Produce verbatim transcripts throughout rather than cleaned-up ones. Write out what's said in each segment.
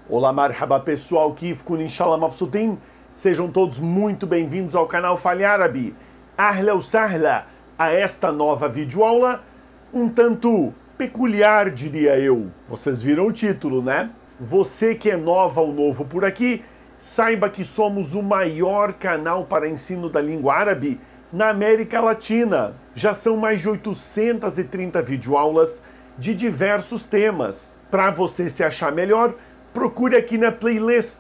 Olá, marhaba pessoal, kif kun inshallah mabsutin. Sejam todos muito bem-vindos ao canal Fale Árabe. Ahla wa sahla a esta nova videoaula, um tanto peculiar, diria eu. Vocês viram o título, né? Você que é nova ou novo por aqui, saiba que somos o maior canal para ensino da língua árabe na América Latina. Já são mais de oitocentas e trinta videoaulas de diversos temas. Para você se achar melhor, procure aqui na playlist.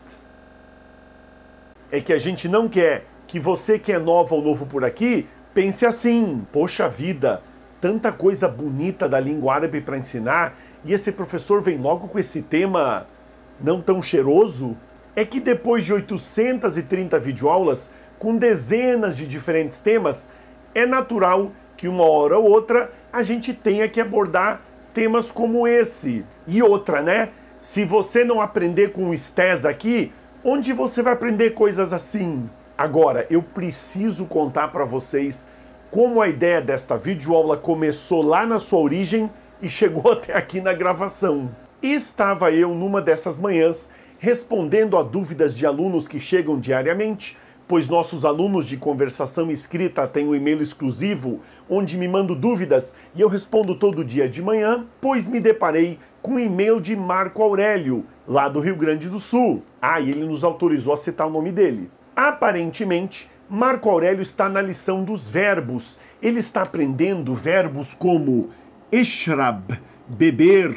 É que a gente não quer que você que é nova ou novo por aqui pense assim: poxa vida, tanta coisa bonita da língua árabe para ensinar e esse professor vem logo com esse tema não tão cheiroso. É que depois de oitocentas e trinta videoaulas com dezenas de diferentes temas, é natural que uma hora ou outra a gente tenha que abordar temas como esse. E outra, né? Se você não aprender com o Stés aqui, onde você vai aprender coisas assim? Agora, eu preciso contar para vocês como a ideia desta videoaula começou lá na sua origem e chegou até aqui na gravação. E estava eu numa dessas manhãs respondendo a dúvidas de alunos que chegam diariamente, pois nossos alunos de conversação escrita têm um e-mail exclusivo onde me mandam dúvidas e eu respondo todo dia de manhã, pois me deparei com um e-mail de Marco Aurélio, lá do Rio Grande do Sul. Ah, e ele nos autorizou a citar o nome dele. Aparentemente, Marco Aurélio está na lição dos verbos. Ele está aprendendo verbos como ishrab, beber,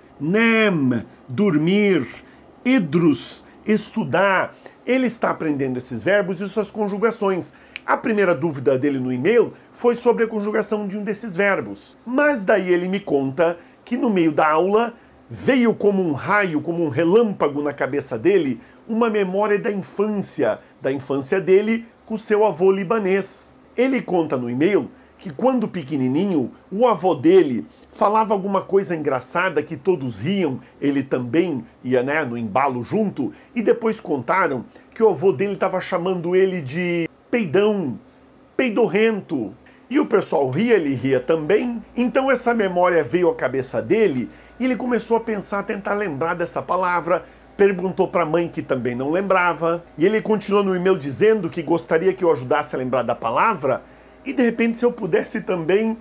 nem, dormir, idrus, estudar. Ele está aprendendo esses verbos e suas conjugações. A primeira dúvida dele no e-mail foi sobre a conjugação de um desses verbos. Mas daí ele me conta que no meio da aula veio como um raio, como um relâmpago na cabeça dele, uma memória da infância, da infância dele com seu avô libanês. Ele conta no e-mail que quando pequenininho, o avô dele falava alguma coisa engraçada que todos riam, ele também ia, né, no embalo junto, e depois contaram que o avô dele estava chamando ele de peidão, peidorrento. E o pessoal ria, ele ria também. Então essa memória veio à cabeça dele e ele começou a pensar, a tentar lembrar dessa palavra, perguntou para a mãe que também não lembrava, e ele continuou no e-mail dizendo que gostaria que eu ajudasse a lembrar da palavra e de repente se eu pudesse também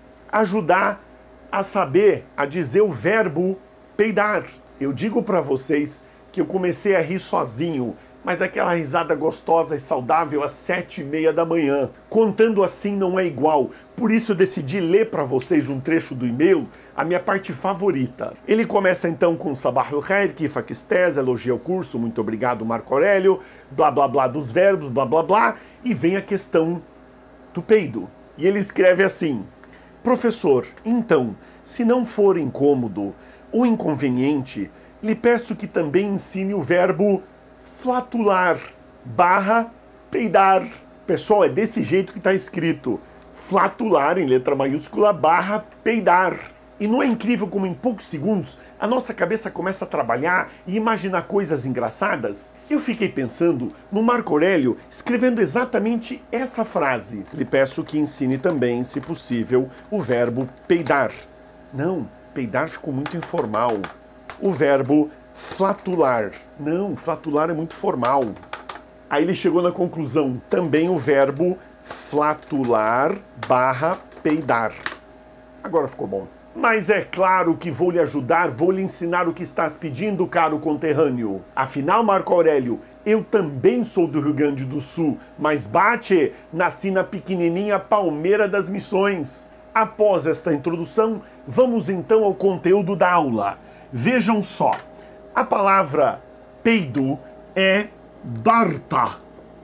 ajudar a saber, a dizer o verbo peidar. Eu digo para vocês que eu comecei a rir sozinho, mas aquela risada gostosa e saudável às sete e meia da manhã. Contando assim não é igual, por isso eu decidi ler para vocês um trecho do e-mail, a minha parte favorita. Ele começa então com Sabah al-Khair, Kifak Stés, elogia o curso, muito obrigado Marco Aurélio, blá blá blá dos verbos, blá blá blá, e vem a questão do peido. E ele escreve assim: professor, então, se não for incômodo ou inconveniente, lhe peço que também ensine o verbo flatular barra peidar. Pessoal, é desse jeito que está escrito. Flatular em letra maiúscula barra peidar. E não é incrível como em poucos segundos a nossa cabeça começa a trabalhar e imaginar coisas engraçadas? Eu fiquei pensando no Marco Aurélio escrevendo exatamente essa frase. Lhe peço que ensine também, se possível, o verbo peidar. Não, peidar ficou muito informal. O verbo flatular. Não, flatular é muito formal. Aí ele chegou na conclusão, também o verbo flatular barra peidar. Agora ficou bom. Mas é claro que vou lhe ajudar, vou lhe ensinar o que estás pedindo, caro conterrâneo. Afinal, Marco Aurélio, eu também sou do Rio Grande do Sul, mas bate, nasci na pequenininha Palmeira das Missões. Após esta introdução, vamos então ao conteúdo da aula. Vejam só, a palavra peido é darta,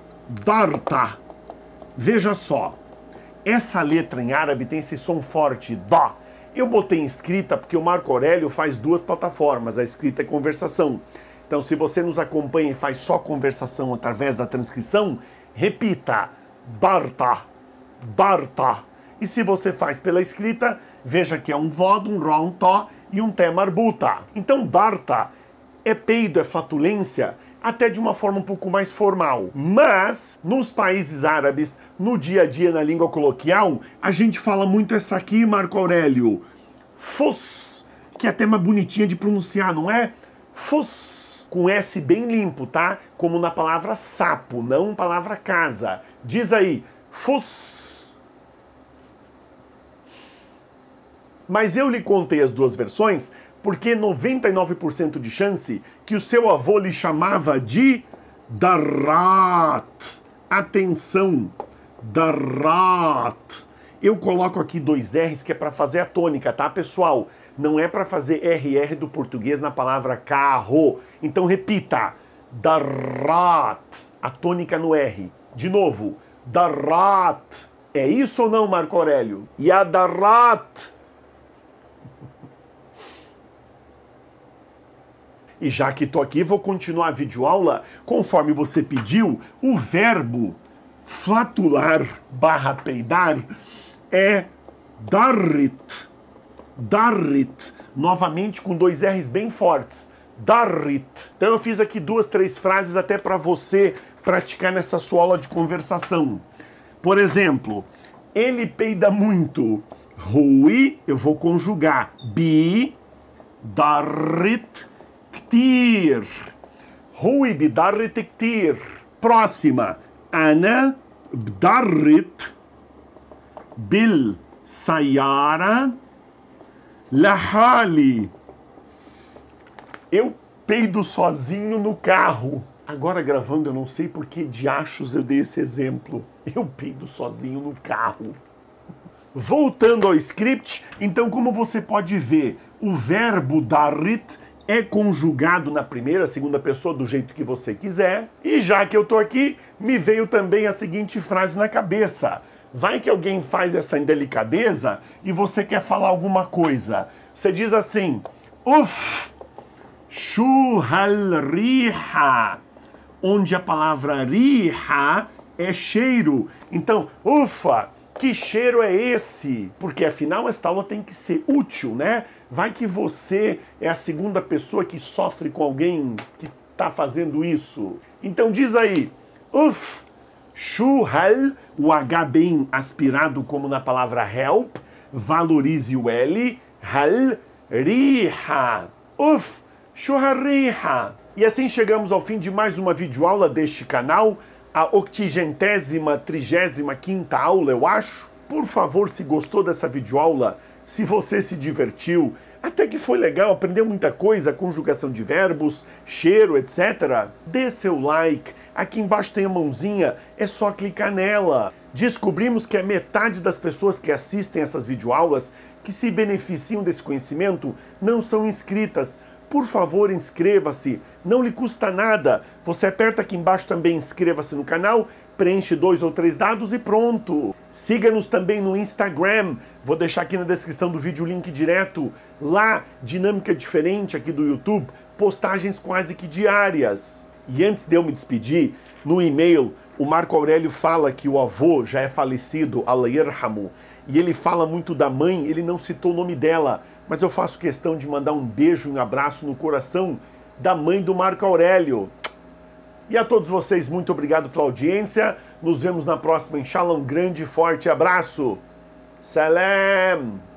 darta. Veja só, essa letra em árabe tem esse som forte, dó. Eu botei em escrita porque o Marco Aurélio faz duas plataformas, a escrita e a conversação. Então, se você nos acompanha e faz só conversação através da transcrição, repita, darta, darta. E se você faz pela escrita, veja que é um vod, um ró, um tó e um té marbuta. Então, darta é peido, é flatulência, até de uma forma um pouco mais formal. Mas, nos países árabes, no dia a dia, na língua coloquial, a gente fala muito essa aqui, Marco Aurélio. Fos, que é até mais bonitinha de pronunciar, não é? Fos. fus, com S bem limpo, tá? Como na palavra sapo, não palavra casa. Diz aí, fus. Mas eu lhe contei as duas versões porque noventa e nove por cento de chance que o seu avô lhe chamava de darat. Atenção, darat. Eu coloco aqui dois R's que é para fazer a tônica, tá, pessoal? Não é para fazer R R do português na palavra carro. Então repita, darat. A tônica no R. De novo, darat. É isso ou não, Marco Aurélio? E a darat. E já que estou aqui, vou continuar a videoaula conforme você pediu. O verbo flatular barra peidar é darrit. Darrit. Novamente com dois R's bem fortes. Darrit. Então eu fiz aqui duas, três frases até para você praticar nessa sua aula de conversação. Por exemplo, ele peida muito. Rui, eu vou conjugar. Bi, darrit, ktir. Rui bidarrit ktir. Próxima. Ana bdarrit bil sayara lahali. Eu peido sozinho no carro. Agora gravando, eu não sei por que diachos eu dei esse exemplo. Eu peido sozinho no carro. Voltando ao script, então como você pode ver, o verbo darit é conjugado na primeira, segunda pessoa do jeito que você quiser. E já que eu tô aqui, me veio também a seguinte frase na cabeça. Vai que alguém faz essa indelicadeza e você quer falar alguma coisa. Você diz assim, Uf, shuhal riha, onde a palavra riha é cheiro. Então, ufa, que cheiro é esse? Porque afinal esta aula tem que ser útil, né? Vai que você é a segunda pessoa que sofre com alguém que está fazendo isso. Então diz aí, uf, shuhal, o H bem aspirado como na palavra help, valorize o L, hal, riha, uf, shuhal-riha. E assim chegamos ao fim de mais uma videoaula deste canal, a octigentésima, trigésima quinta aula, eu acho. Por favor, se gostou dessa videoaula, se você se divertiu, até que foi legal, aprendeu muita coisa, conjugação de verbos, cheiro, etcétera, dê seu like. Aqui embaixo tem a mãozinha, é só clicar nela. Descobrimos que a metade das pessoas que assistem essas videoaulas, que se beneficiam desse conhecimento, não são inscritas. Por favor, inscreva-se, não lhe custa nada. Você aperta aqui embaixo também, inscreva-se no canal, preenche dois ou três dados e pronto. Siga-nos também no Instagram, vou deixar aqui na descrição do vídeo o link direto. Lá, dinâmica diferente aqui do YouTube, postagens quase que diárias. E antes de eu me despedir, no e-mail, o Marco Aurélio fala que o avô já é falecido, Allah yarhamu, e ele fala muito da mãe, ele não citou o nome dela, mas eu faço questão de mandar um beijo e um abraço no coração da mãe do Marco Aurélio. E a todos vocês, muito obrigado pela audiência. Nos vemos na próxima, inshallah. Um grande e forte abraço. Salam!